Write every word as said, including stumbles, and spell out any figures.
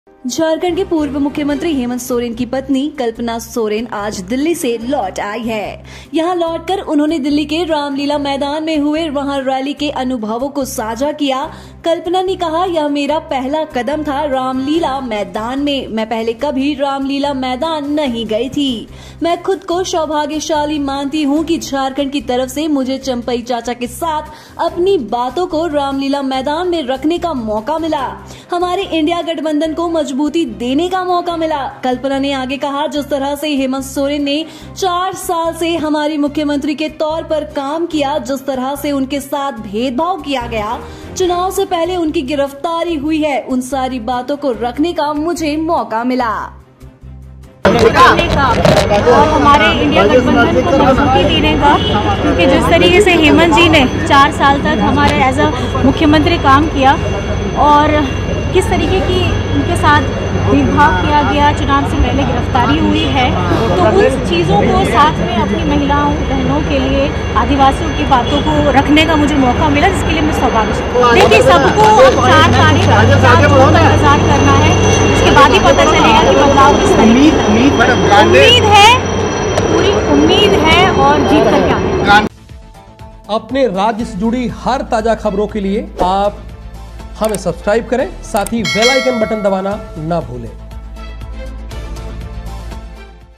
झारखंड के पूर्व मुख्यमंत्री हेमंत सोरेन की पत्नी कल्पना सोरेन आज दिल्ली से लौट आई है। यहां लौटकर उन्होंने दिल्ली के रामलीला मैदान में हुए वहां रैली के अनुभवों को साझा किया। कल्पना ने कहा, यह मेरा पहला कदम था रामलीला मैदान में। मैं पहले कभी रामलीला मैदान नहीं गई थी। मैं खुद को सौभाग्यशाली मानती हूं कि झारखंड की तरफ से मुझे चंपई चाचा के साथ अपनी बातों को रामलीला मैदान में रखने का मौका मिला। हमारे इंडिया गठबंधन को मजबूती देने का मौका मिला। कल्पना ने आगे कहा, जिस तरह से हेमंत सोरेन ने चार साल से हमारी मुख्यमंत्री के तौर पर काम किया, जिस तरह से उनके साथ भेदभाव किया गया, चुनाव से पहले उनकी गिरफ्तारी हुई है, उन सारी बातों को रखने का मुझे मौका मिला। करने का और हमारे इंडिया गठबंधन को मजबूती देने का, क्योंकि जिस तरीके से हेमंत जी ने चार साल तक हमारे एज अ मुख्यमंत्री काम किया और किस तरीके की उनके साथ भेदभाव किया गया, चुनाव से पहले गिरफ्तारी हुई है, तो उन चीज़ों को साथ में अपनी महिलाओं बहनों के लिए आदिवासियों की बातों को रखने का मुझे मौका मिला, जिसके लिए मैं सौभाग्यशाली। देखिए, सबको अब चार तारीख चार जून का इंतजार करना है, उसके बाद ही पता चलेगा कि बदलाव किस तरीके। उम्मीद है, पूरी उम्मीद है और जीत कर क्या है। अपने राज्य से जुड़ी हर ताजा खबरों के लिए आप हमें सब्सक्राइब करें, साथ ही बेल आइकन बटन दबाना ना भूलें।